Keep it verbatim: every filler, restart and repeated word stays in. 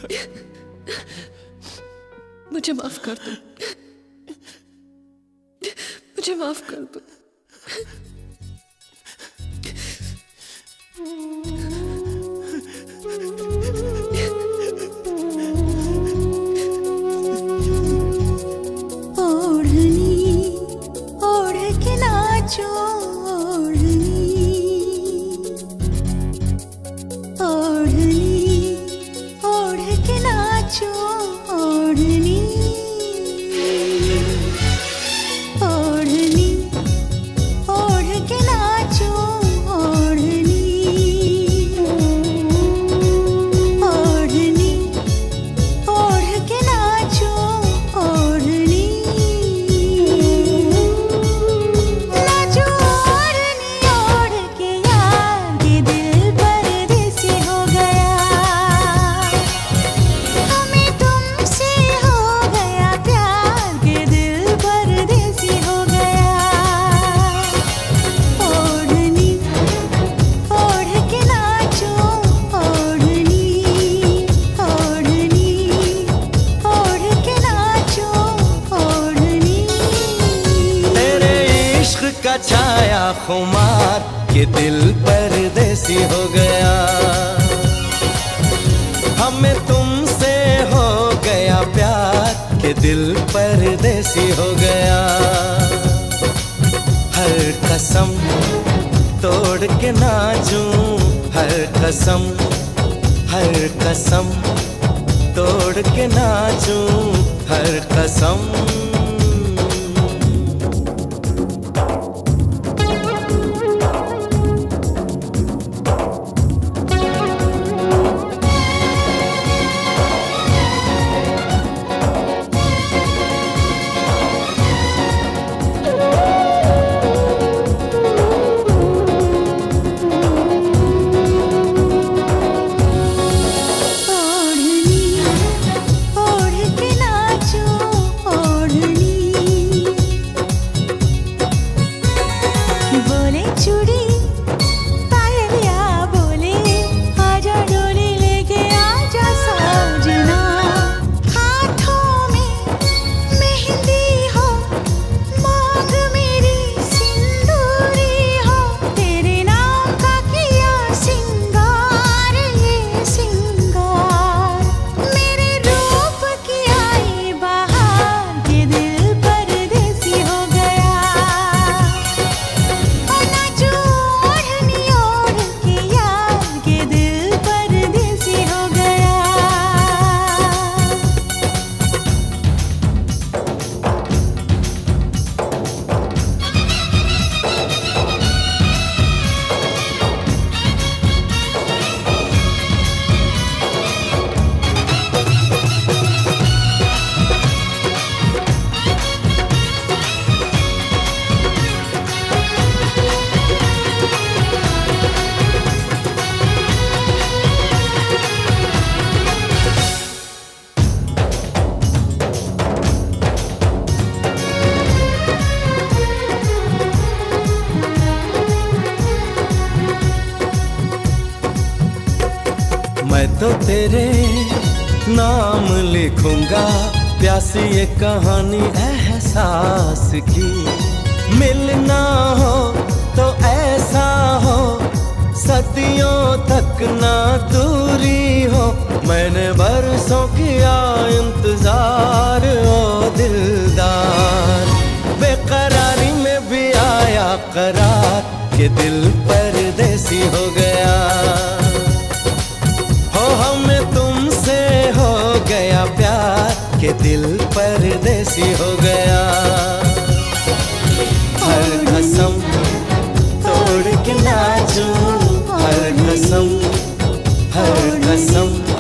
मुझे माफ कर दो, मुझे माफ कर दो। ओढ़नी ओढ़ के नाचो, ओढ़नी ओढ़नी ओढ़ के नाचो, ओढ़नी ओढ़नी ओढ़ के नाचो, ओढ़नी ओढ़नी ओढ़ के नाचो, ओढ़नी नाचो, ओढ़नी ओढ़ के यार ये दिल परदेसी हो गया, हमें तुमसे हो गया प्यार ये दिल परदेसी हो गया। ओढ़नी ओढ़ के नाचो, ओढ़नी ओढ़नी ओढ़ के नाचो, ओढ़नी तेरे इश्क का छाया खुमार के दिल परदेसी हो गया, हमें तुमसे हो गया प्यार के दिल परदेसी हो गया। हर कसम तोड़ के नाचूं, हर कसम हर कसम तोड़ के नाचूं, हर कसम। ओढ़नी ओढ़ के नाचो, ओढ़नी बोले चूड़ी पायलिया, बोले आजा डोली लेके आजा साजना, हाथों में मेहंदी हो, मांग मेरी सिंदूरी हो, तेरे नाम का किया सिंगार ये सिंगार, मेरे रूप की आई बहार ये दिल परदेसी हो गया। ओ नाचो ओढ़नी ओढ़ के यार ये दिल परदेसी हो गया। मैं तो तेरे नाम लिखूंगा, प्यासी ये कहानी एहसास की, मिलना हो तो ऐसा हो, सदियों तक ना दूरी हो, मैंने बरसों किया इंतजार ओ दिलदार, बेकरारी में भी आया करार के दिल परदेसी हो गया। हो हमें तुमसे हो गया प्यार के दिल परदेसी हो गया। हर कसम तोड़ के नाचूं, हर कसम हर कसम